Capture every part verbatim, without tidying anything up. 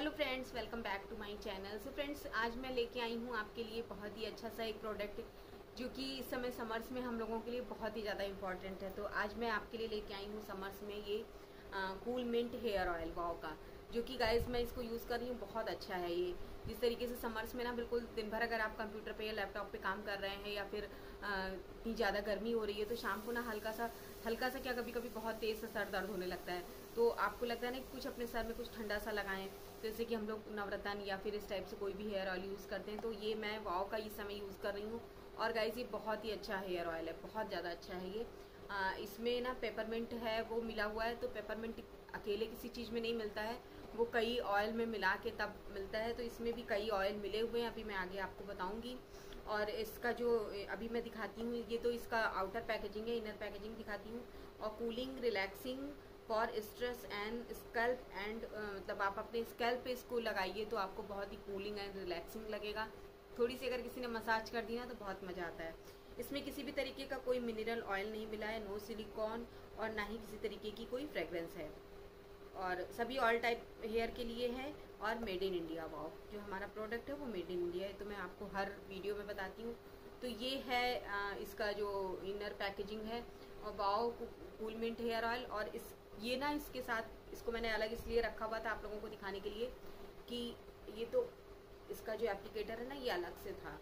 Hello friends, welcome back to my channel. So friends, आज मैं लेके आई हूँ आपके लिए बहुत ही अच्छा सा एक प्रोडक्ट जो कि इस समय समर्स में हम लोगों के लिए बहुत ही ज़्यादा इम्पॉर्टेंट है। तो आज मैं आपके लिए लेके आई हूँ समर्स में ये cool mint hair oil wow का, जो कि गाइस मैं इसको यूज़ कर रही हूँ। बहुत अच्छा है ये। जिस तरीके से समर्स में ना बिल्कुल दिन भर अगर आप कंप्यूटर पे या लैपटॉप पे काम कर रहे हैं या फिर इतनी ज़्यादा गर्मी हो रही है, तो शाम को ना हल्का सा हल्का सा क्या कभी कभी बहुत तेज़ सा सर दर्द होने लगता है। तो आपको लगता है ना कि कुछ अपने सर में कुछ ठंडा सा लगाएं, जैसे कि हम लोग नवरत्न या फिर इस टाइप से कोई भी हेयर ऑयल यूज़ करते हैं। तो ये मैं वाओ का इस समय यूज़ कर रही हूँ। और गाइस, ये बहुत ही अच्छा हेयर ऑयल है, बहुत ज़्यादा अच्छा है ये। आ, इसमें ना पेपरमिंट है वो मिला हुआ है। तो पेपरमिंट अकेले किसी चीज़ में नहीं मिलता है, वो कई ऑयल में मिला के तब मिलता है। तो इसमें भी कई ऑयल मिले हुए हैं, अभी मैं आगे आपको बताऊंगी। और इसका जो अभी मैं दिखाती हूँ, ये तो इसका आउटर पैकेजिंग है, इनर पैकेजिंग दिखाती हूँ। और cooling relaxing for stress and scalp एंड मतलब आप अपने स्कैल्प पे इसको लगाइए तो आपको बहुत ही कूलिंग एंड रिलैक्सिंग लगेगा। थोड़ी सी अगर किसी ने मसाज कर दी ना तो बहुत मज़ा आता है। इसमें किसी भी तरीके का कोई मिनरल ऑयल नहीं मिला है, नो सिलिकॉन, और ना ही किसी तरीके की कोई फ्रेगरेंस है। और सभी ऑयल टाइप हेयर के लिए है और मेड इन इंडिया। वाओ जो हमारा प्रोडक्ट है वो मेड इन इंडिया है, तो मैं आपको हर वीडियो में बताती हूँ। तो ये है आ, इसका जो इनर पैकेजिंग है, और wow cool mint hair oil. और इस ये ना इसके साथ इसको मैंने अलग इसलिए रखा हुआ था आप लोगों को दिखाने के लिए कि ये तो इसका जो एप्लीकेटर है ना ये अलग से था।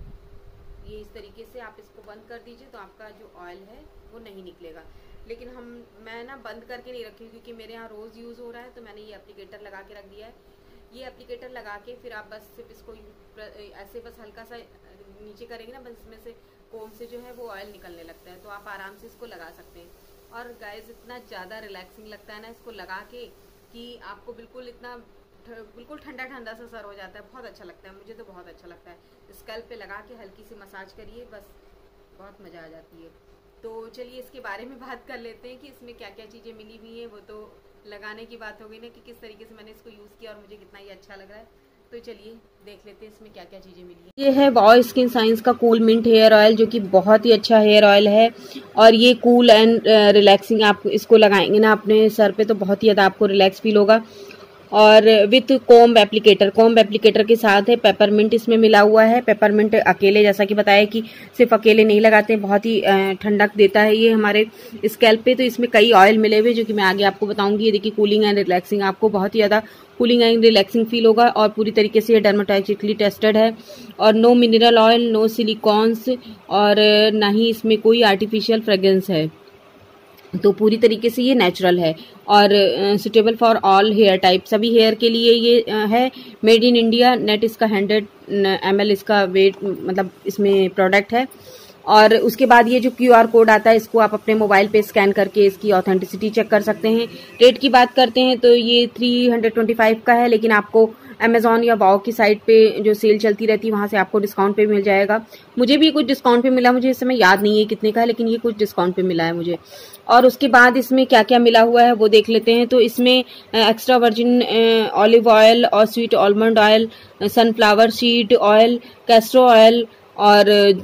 ये इस तरीके से आप इसको बंद कर दीजिए तो आपका जो ऑयल है वो नहीं निकलेगा। लेकिन हम मैं ना बंद करके नहीं रखी हूँ क्योंकि मेरे यहाँ रोज़ यूज़ हो रहा है, तो मैंने ये एप्लीकेटर लगा के रख दिया है। ये एप्लीकेटर लगा के फिर आप बस सिर्फ इसको ऐसे बस हल्का सा नीचे करेंगे ना, बस इसमें से कोम से जो है वो ऑयल निकलने लगता है। तो आप आराम से इसको लगा सकते हैं। और गाइस, इतना ज़्यादा रिलैक्सिंग लगता है ना इसको लगा के कि आपको बिल्कुल इतना बिल्कुल ठंडा ठंडा सा सर हो जाता है। बहुत अच्छा लगता है, मुझे तो बहुत अच्छा लगता है। स्कैल्प पे लगा के हल्की सी मसाज करिए, बस बहुत मज़ा आ जाती है। तो चलिए इसके बारे में बात कर लेते हैं कि इसमें क्या क्या चीज़ें मिली हुई हैं। वो तो लगाने की बात हो गई ना कि किस तरीके से मैंने इसको यूज़ किया और मुझे कितना ही अच्छा लग रहा है। तो चलिए देख लेते हैं इसमें क्या क्या चीज़ें मिली है। ये है वाओ स्किन साइंस का कूल मिंट हेयर ऑयल, जो कि बहुत ही अच्छा हेयर ऑयल है। और ये कूल एंड रिलैक्सिंग, आप इसको लगाएंगे ना अपने सर पे तो बहुत ही ज़्यादा आपको रिलैक्स फील होगा। और with comb applicator, comb applicator के साथ है पेपरमिंट इसमें मिला हुआ है। पेपरमिंट अकेले जैसा कि बताया कि सिर्फ अकेले नहीं लगाते, बहुत ही ठंडक देता है ये हमारे स्कैल्प पे। तो इसमें कई ऑयल मिले हुए जो कि मैं आगे आपको बताऊंगी। ये देखिए कूलिंग एंड रिलैक्सिंग, आपको बहुत ही ज़्यादा कूलिंग एंड रिलैक्सिंग फील होगा। और पूरी तरीके से ये डर्मेटोलॉजिकली टेस्टेड है। और no mineral oil, no silicones, और ना ही इसमें कोई आर्टिफिशियल फ्रेग्रेंस है। तो पूरी तरीके से ये नेचुरल है और suitable for all hair type, सभी हेयर के लिए ये uh, है। Made in India. नेट इसका हंड्रेड एम एल इसका वेट मतलब इसमें प्रोडक्ट है। और उसके बाद ये जो क्यू आर कोड आता है, इसको आप अपने मोबाइल पे स्कैन करके इसकी ऑथेंटिसिटी चेक कर सकते हैं। रेट की बात करते हैं तो ये थ्री हंड्रेड ट्वेंटी फाइव का है, लेकिन आपको अमेजॉन या वाओ की साइट पे जो सेल चलती रहती है वहां से आपको डिस्काउंट पे मिल जाएगा। मुझे भी कुछ डिस्काउंट पे मिला, मुझे इस समय याद नहीं है कितने का है, लेकिन ये कुछ डिस्काउंट पे मिला है मुझे। और उसके बाद इसमें क्या क्या मिला हुआ है वो देख लेते हैं। तो इसमें एक्स्ट्रा वर्जिन ऑलिव ऑयल और sweet almond oil, sunflower seed oil, castor oil और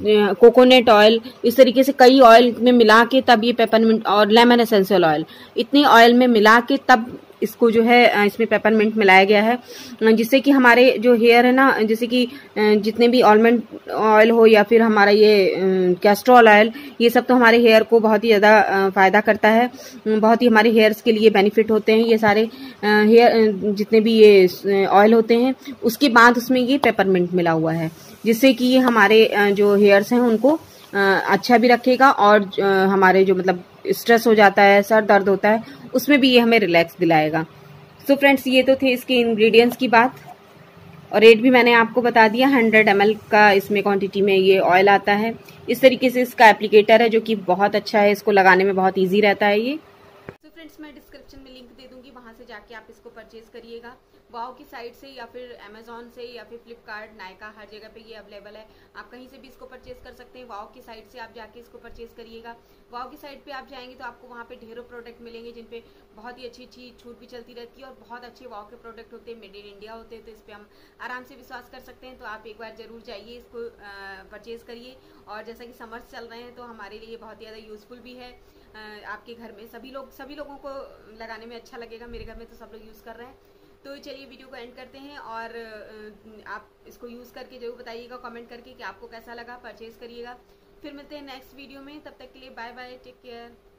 कोकोनट ऑयल, इस तरीके से कई ऑयल में मिला के तब ये पेपरमिंट और लेमन एसेंशियल ऑयल, इतने ऑयल में मिला के तब इसको जो है इसमें पेपरमिंट मिलाया गया है, जिससे कि हमारे जो हेयर है ना, जैसे कि जितने भी आलमंड ऑयल हो या फिर हमारा ये कैस्ट्रॉल ऑयल, ये सब तो हमारे हेयर को बहुत ही ज़्यादा फायदा करता है। बहुत ही हमारे हेयर्स के लिए बेनिफिट होते हैं ये सारे हेयर जितने भी ये ऑयल होते हैं। उसके बाद उसमें ये पेपरमिंट मिला हुआ है, जिससे कि ये हमारे जो हेयर्स हैं उनको अच्छा भी रखेगा और हमारे जो मतलब स्ट्रेस हो जाता है, सर दर्द होता है, उसमें भी ये हमें रिलैक्स दिलाएगा। सो फ्रेंड्स, ये तो थे इसके इंग्रेडिएंट्स की बात। और रेट भी मैंने आपको बता दिया। हंड्रेड एम एल का इसमें क्वांटिटी में ये ऑयल आता है। इस तरीके से इसका एप्लीकेटर है जो कि बहुत अच्छा है, इसको लगाने में बहुत ईजी रहता है ये। तो फ्रेंड्स, मैं डिस्क्रिप्शन में लिंक दे दूंगी, वहां से जाके आप इसको परचेज करिएगा। वाओ की साइट से या फिर अमेजॉन से या फिर फ्लिपकार्ट, नायका, हर जगह पे ये अवेलेबल है। आप कहीं से भी इसको परचेज कर सकते हैं। वाओ की साइट से आप जाके इसको परचेज करिएगा। वाओ की साइट पे आप जाएंगे तो आपको वहाँ पे ढेरों प्रोडक्ट मिलेंगे जिन पे बहुत ही अच्छी अच्छी छूट भी चलती रहती है और बहुत अच्छे वाओ के प्रोडक्ट होते हैं, मेड इन इंडिया होते हैं। तो इस पर हम आराम से विश्वास कर सकते हैं। तो आप एक बार जरूर जाइए, इसको परचेज करिए। और जैसा कि समर्स चल रहे हैं तो हमारे लिए बहुत ही ज़्यादा यूजफुल भी है। आपके घर में सभी लोग सभी लोगों को लगाने में अच्छा लगेगा। मेरे घर में तो सब लोग यूज़ कर रहे हैं। तो चलिए वीडियो को एंड करते हैं और आप इसको यूज़ करके जरूर बताइएगा कमेंट करके कि आपको कैसा लगा, परचेज़ करिएगा। फिर मिलते हैं नेक्स्ट वीडियो में, तब तक के लिए बाय बाय, टेक केयर।